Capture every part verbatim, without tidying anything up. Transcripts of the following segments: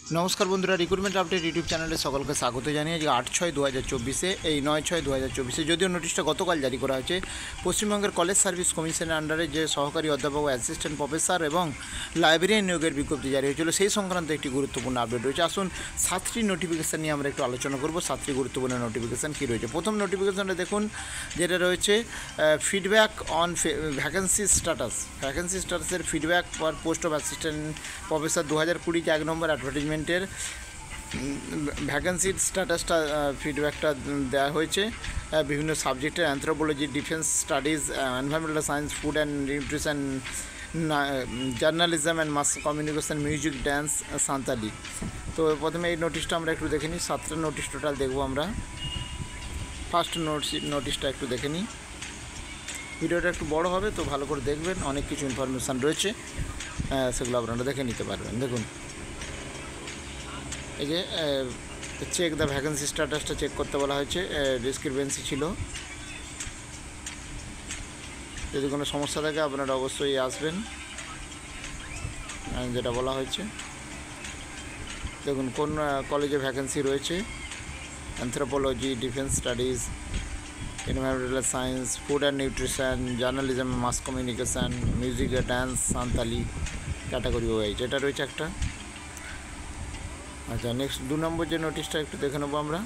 নমস্কার বন্ধুরা, recruitment update YouTube চ্যানেলে সকলকে স্বাগত জানিয়ে আজকে আট ছয় দু হাজার চব্বিশে এই নয় ছয় দু হাজার চব্বিশে যদিও নোটিশটা গতকাল জারি করা হয়েছে পশ্চিমবঙ্গের কলেজ সার্ভিস কমিশনের আন্ডারে যে সহকারী অধ্যাপক অ্যাসিস্ট্যান্ট প্রফেসর এবং লাইব্রেরিয়ান নিয়োগের বিজ্ঞপ্তি জারি হয়েছিল সেই সংক্রান্ত একটি গুরুত্বপূর্ণ আপডেট রয়েছে। আসুন সাতটি নোটিফিকেশান নিয়ে আমরা একটু আলোচনা করব। সাতটি গুরুত্বপূর্ণ নোটিফিকেশান কী রয়েছে। প্রথম নোটিফিকেশানটা দেখুন, যেটা রয়েছে feedback on vacancy status vacancy স্ট্যাটাসের feedback for post of assistant professor দু হাজার কুড়িতে এক নম্বর অ্যাডভার্টাইজমেন্টের ভ্যাকেন্সির স্ট্যাটাসটা ফিডব্যাকটা দেওয়া হয়েছে বিভিন্ন সাবজেক্টের anthropology, defence studies, environmental science, food and nutrition, journalism and mass communication, music, dance, Santali. তো প্রথমে এই নোটিশটা আমরা একটু দেখে নিই। সাতটা নোটিশ টোটাল দেখবো আমরা। ফার্স্ট নোটিশ নোটিশটা একটু দেখে নিই। ভিডিওটা একটু বড় হবে, তো ভালো করে দেখবেন, অনেক কিছু ইনফরমেশান রয়েছে, সেগুলো আপনারা দেখে নিতে পারবেন। দেখুন, এই যে চেক দ্য ভ্যাকেন্সি স্ট্যাটাসটা চেক করতে বলা হয়েছে। ডিসক্রিপেন্সি ছিল, যদি কোনো সমস্যা থাকে আপনারা অবশ্যই আসবেন, যেটা বলা হয়েছে। দেখুন কোন কলেজে ভ্যাকেন্সি রয়েছে: anthropology, defence studies, environmental science, food and nutrition, journalism, mass communication, music, dance, Santali category wise এটা রয়েছে একটা। আচ্ছা, নেক্সট দু নম্বর যে নোটিশটা একটু দেখে নেবো আমরা।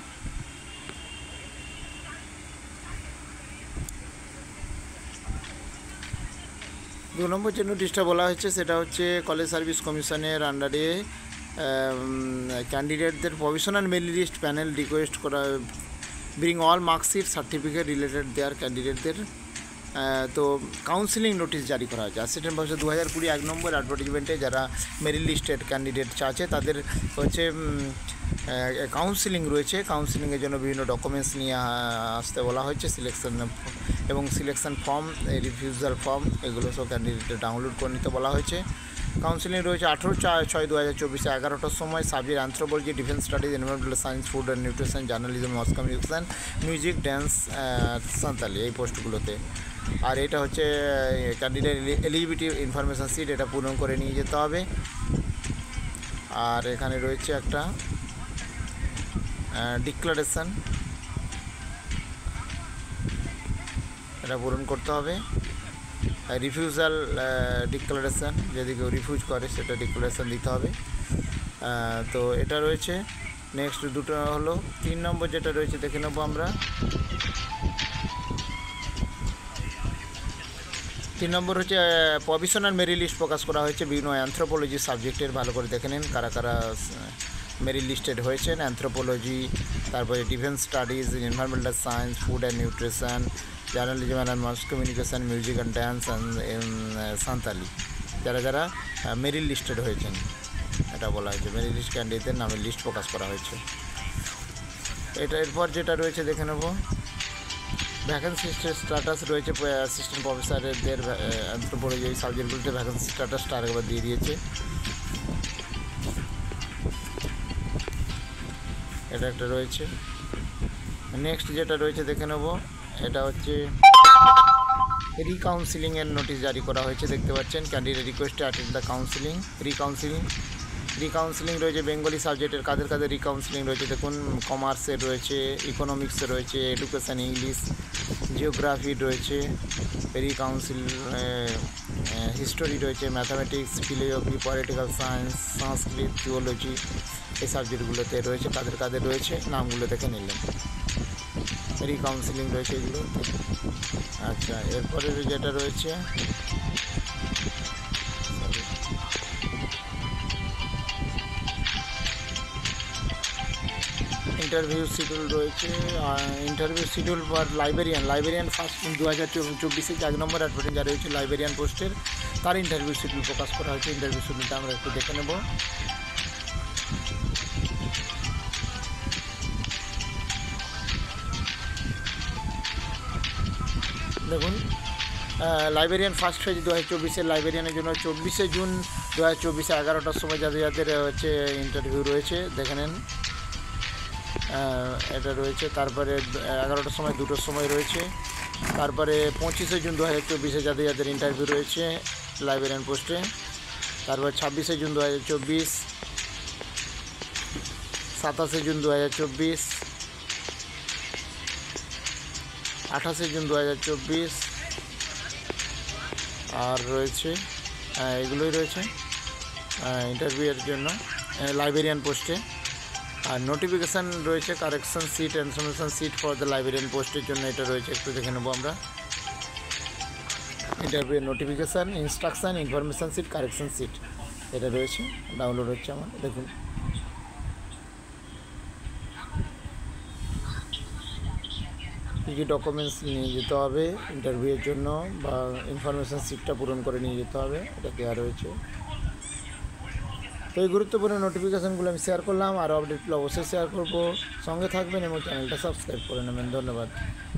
দু নম্বর যে নোটিশটা বলা হয়েছে সেটা হচ্ছে কলেজ সার্ভিস কমিশনের আন্ডারে ক্যান্ডিডেটদের provisional merit list panel request করা, bring all marksheet certificate related their ক্যান্ডিডেটদের। তো কাউন্সিলিং নোটিশ জারি করা হয়েছে। অ্যাসিস্ট্যান্ট প্রফেসর দু হাজার কুড়ি এক নম্বর অ্যাডভার্টাইজমেন্টে যারা মেরিট লিস্টেড ক্যান্ডিডেট আছে তাদের হচ্ছে কাউন্সিলিং রয়েছে। কাউন্সিলিংয়ের জন্য বিভিন্ন ডকুমেন্টস নিয়ে আসতে বলা হয়েছে, সিলেকশন এবং সিলেকশন ফর্ম, রিফিউজাল ফর্ম, এগুলো সব ক্যান্ডিডেটে ডাউনলোড করে নিতে বলা হয়েছে। কাউন্সিলিং রয়েছে আঠেরো ছয় দু হাজার চব্বিশে এগারোটার সময় subject anthropology, defence studies, environmental science, food and nutrition, journalism, mass communication, music, dance, Santali, এই পোস্টগুলোতে। আর এটা হচ্ছে ক্যান্ডিডেট এলিজিবিলিটি ইনফরমেশান শিট, এটা পূরণ করে নিয়ে যেতে হবে। আর এখানে রয়েছে একটা ডিক্লারেশান, এটা পূরণ করতে হবে। রিফিউজাল ডিক্লারেশান, যদি কেউ রিফিউজ করে সেটা ডিক্লারেশান দিতে হবে। তো এটা রয়েছে। নেক্সট দুটো হলো তিন নম্বর যেটা রয়েছে দেখে নেবো আমরা। তিন নম্বর হচ্ছে প্রভিশনাল মেরিট লিস্ট প্রকাশ করা হয়েছে বিভিন্ন অ্যানথ্রোপোলজি সাবজেক্টের। ভালো করে দেখে নিন কারা কারা মেরিট লিস্টেড হয়েছেন। অ্যানথ্রোপোলজি, তারপরে defence studies, environmental science, food and nutrition, journalism and mass communication, music and dance and Santali, যারা যারা মেরিট লিস্টেড হয়েছেন এটা বলা হয়েছে। মেরিট লিস্ট ক্যান্ডিডেটদের নামের লিস্ট প্রকাশ করা হয়েছে। এটা এরপর যেটা রয়েছে দেখে নেব, ভ্যাকেন্সি স্ট্যাটাস রয়েছে অ্যাসিস্ট্যান্ট প্রফেসরদের অ্যানথ্রোপোলজি এই সাবজেক্টগুলোতে ভ্যাকেন্সি স্ট্যাটাসটা আরেকবার দিয়ে দিয়েছে। এটা একটা রয়েছে। নেক্সট যেটা রয়েছে দেখে নেব, এটা হচ্ছে রিকাউন্সিলিংয়ের নোটিশ জারি করা হয়েছে। দেখতে পাচ্ছেন, ক্যান্ডিডেট রিকোয়েস্টে attend the counselling recounselling recounselling রয়েছে বেঙ্গলি সাবজেক্টের। কাদের কাদের রিকাউন্সিলিং রয়েছে দেখুন, কমার্সের রয়েছে, ইকোনমিক্সের রয়েছে, এডুকেশান, ইংলিশ, জিওগ্রাফি রয়েছে, রিকাউন্সিল হিস্টোরি রয়েছে, mathematics, philosophy, political science, Sanskrit, geology, এই সাবজেক্টগুলোতে রয়েছে। কাদের কাদের রয়েছে নামগুলো দেখে নিলেন। রিকাউন্সিলিং রয়েছে এগুলো। আচ্ছা, এরপরে যেটা রয়েছে ইন্টারভিউ শিডিউল রয়েছে। Interview schedule for librarian librarian first দু হাজার চব্বিশে এক নম্বর অ্যাডভার্টাইজ জারি হয়েছে লাইব্রেরিয়ান পোস্টের, তার ইন্টারভিউ শিডিউল প্রকাশ করা হয়েছে। ইন্টারভিউ শিডিউলটা আমরা একটু দেখে নেব। দেখুন, লাইব্রেরিয়ান ফার্স্ট ফেজ দু হাজার চব্বিশের লাইব্রেরিয়ানের জন্য চব্বিশে জুন দু হাজার চব্বিশে এগারোটার সময় যাদের যাদের হচ্ছে ইন্টারভিউ রয়েছে দেখে নেন। এটা রয়েছে। তারপরে এগারোটার সময়, দুটোর সময় রয়েছে। তারপরে পঁচিশে জুন দু হাজার চব্বিশে যাদের যাদের ইন্টারভিউ রয়েছে লাইব্রেরিয়ান পোস্টে। তারপর ছাব্বিশে জুন দু হাজার চব্বিশ সাতাশে জুন দু হাজার চব্বিশ, আঠাশে জুন দু হাজার চব্বিশ, আর রয়েছে হ্যাঁ, এগুলোই রয়েছে ইন্টারভিউয়ের জন্য লাইব্রেরিয়ান পোস্টে। আর নোটিফিকেশান রয়েছে correction sheet information sheet for the librarian পোস্টের জন্য, এটা রয়েছে, একটু দেখে নেবো আমরা। ইন্টারভিউয়ের notification, instruction, information sheet, correction sheet, এটা রয়েছে, ডাউনলোড হচ্ছে আমার, দেখুন। কী কী ডকুমেন্টস নিয়ে যেতে হবে ইন্টারভিউয়ের জন্য বা ইনফরমেশান সিটটা পূরণ করে নিয়ে যেতে হবে, এটা দেওয়া রয়েছে। তো এই গুরুত্বপূর্ণ নোটিফিকেশানগুলো আমি শেয়ার করলাম, আর আপডেটগুলো অবশ্যই শেয়ার করবো। সঙ্গে থাকবেন এবং চ্যানেলটা সাবস্ক্রাইব করে নেবেন। ধন্যবাদ।